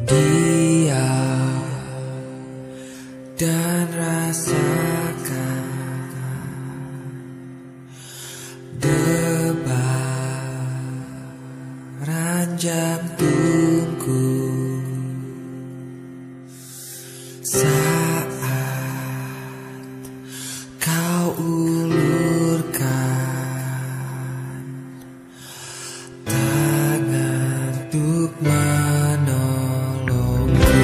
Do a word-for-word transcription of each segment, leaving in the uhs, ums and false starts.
Diam dan rasakan debaran jantungku saat kau ulurkan tangan untuk menolongku.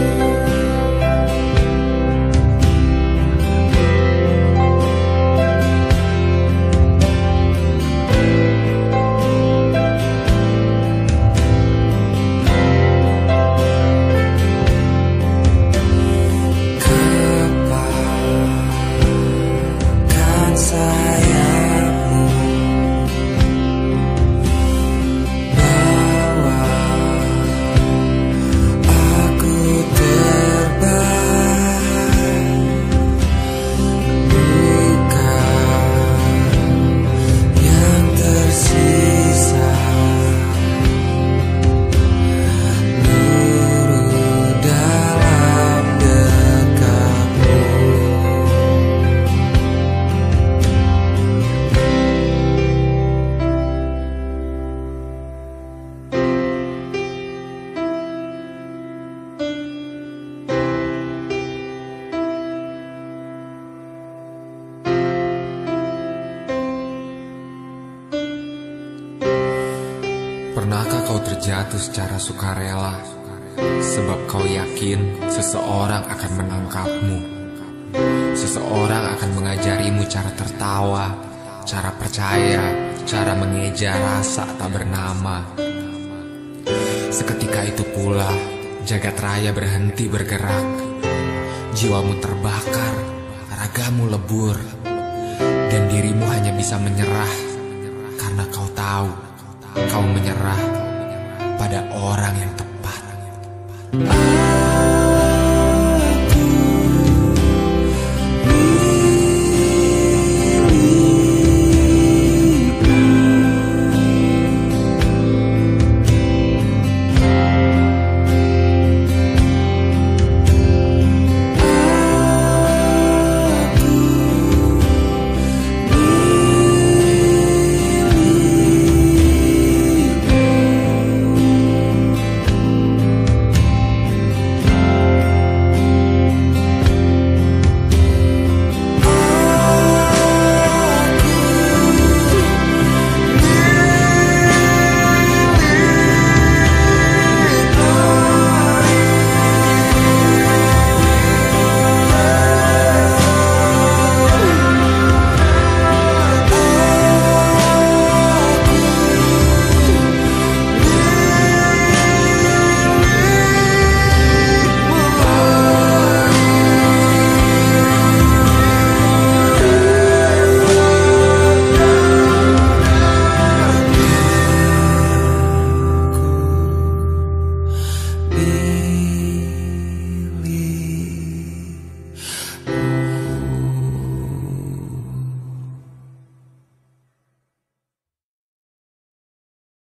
Pernahkah kau terjatuh secara sukarela sebab kau yakin seseorang akan menangkapmu? Seseorang akan mengajarimu cara tertawa, cara percaya, cara mengeja rasa tak bernama. Seketika itu pula jagat raya berhenti bergerak. Jiwamu terbakar, ragamu lebur, dan dirimu hanya bisa menyerah karena kau tahu kau menyerah pada orang yang tepat.